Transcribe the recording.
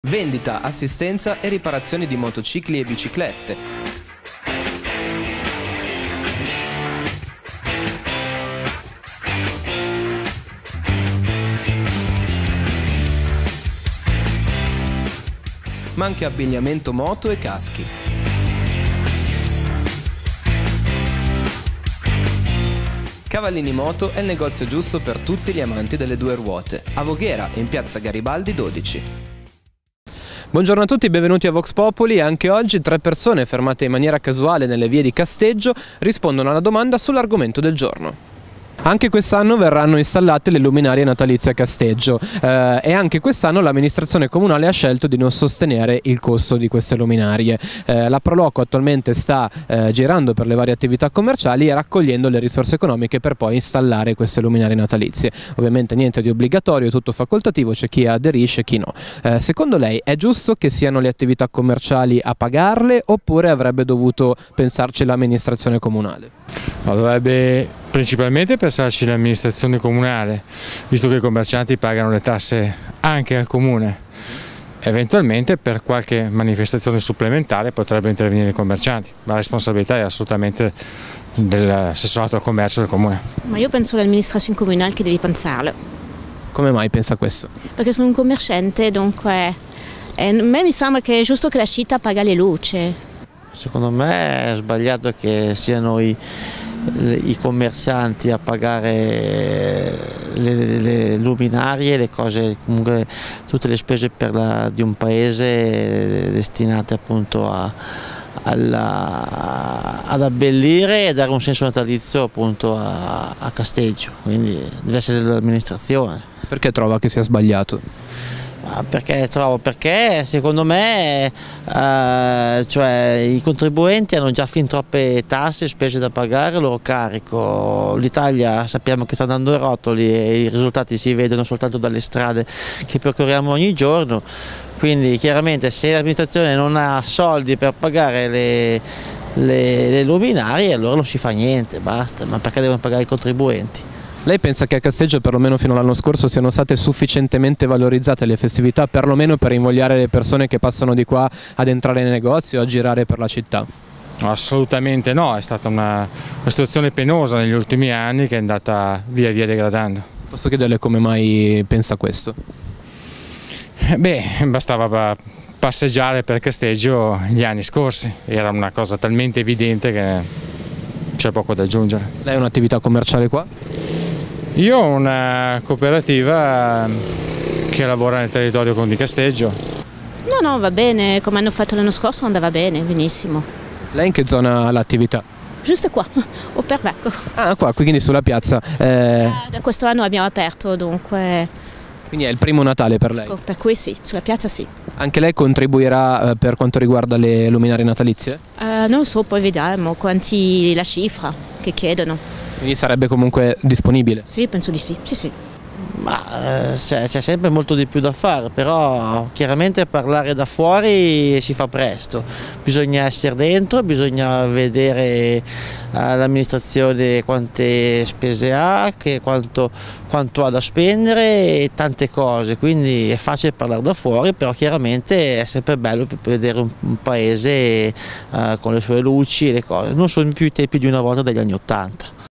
Vendita, assistenza e riparazioni di motocicli e biciclette. Ma anche abbigliamento moto e caschi. Cavallini Moto è il negozio giusto per tutti gli amanti delle due ruote, a Voghera, in piazza Garibaldi 12. Buongiorno a tutti, benvenuti a Vox Populi. Anche oggi 3 persone fermate in maniera casuale nelle vie di Casteggio rispondono alla domanda sull'argomento del giorno. Anche quest'anno verranno installate le luminarie natalizie a Casteggio e anche quest'anno l'amministrazione comunale ha scelto di non sostenere il costo di queste luminarie. La Proloco attualmente sta girando per le varie attività commerciali e raccogliendo le risorse economiche per poi installare queste luminarie natalizie. Ovviamente niente di obbligatorio, tutto facoltativo, c'è chi aderisce e chi no. Secondo lei è giusto che siano le attività commerciali a pagarle oppure avrebbe dovuto pensarci l'amministrazione comunale? Dovrebbe principalmente pensarci l'amministrazione comunale, visto che i commercianti pagano le tasse anche al comune. Eventualmente per qualche manifestazione supplementare potrebbero intervenire i commercianti, ma la responsabilità è assolutamente dell'assessorato al commercio del comune. Ma io penso all'amministrazione comunale che devi pensarlo. Come mai pensa questo? Perché sono un commerciante, dunque a me mi sembra che è giusto che la città paga le luci. Secondo me è sbagliato che siano i commercianti a pagare le luminarie, le cose, comunque tutte le spese di un paese destinate appunto ad abbellire e dare un senso natalizio appunto a Casteggio, quindi deve essere l'amministrazione. Perché trova che sia sbagliato? Perché secondo me i contribuenti hanno già fin troppe tasse e spese da pagare, loro carico. L'Italia sappiamo che sta andando a rotoli e i risultati si vedono soltanto dalle strade che percorriamo ogni giorno, quindi chiaramente se l'amministrazione non ha soldi per pagare le luminarie allora non si fa niente, basta, ma perché devono pagare i contribuenti? Lei pensa che a Casteggio perlomeno fino all'anno scorso siano state sufficientemente valorizzate le festività, perlomeno per invogliare le persone che passano di qua ad entrare nei negozi o a girare per la città? Assolutamente no, è stata una situazione penosa negli ultimi anni che è andata via via degradando. Posso chiederle come mai pensa questo? Bastava passeggiare per Casteggio gli anni scorsi, era una cosa talmente evidente che c'è poco da aggiungere. Lei ha un'attività commerciale qua? Io ho una cooperativa che lavora nel territorio di Casteggio. No, va bene, come hanno fatto l'anno scorso andava bene, benissimo. Lei in che zona ha l'attività? Giusto qua, o per Becco. Ah, qua, quindi sulla piazza. Da questo anno abbiamo aperto, dunque. Quindi è il primo Natale per lei? Per cui sì, sulla piazza sì. Anche lei contribuirà per quanto riguarda le luminarie natalizie? Non lo so, poi vediamo quanti la cifra che chiedono. Quindi sarebbe comunque disponibile? Sì, penso di sì, sì. Ma c'è sempre molto di più da fare, però chiaramente parlare da fuori si fa presto, bisogna essere dentro, bisogna vedere l'amministrazione quante spese ha, quanto ha da spendere e tante cose, quindi è facile parlare da fuori, però chiaramente è sempre bello vedere un paese con le sue luci e le cose, non sono più i tempi di una volta degli anni '80.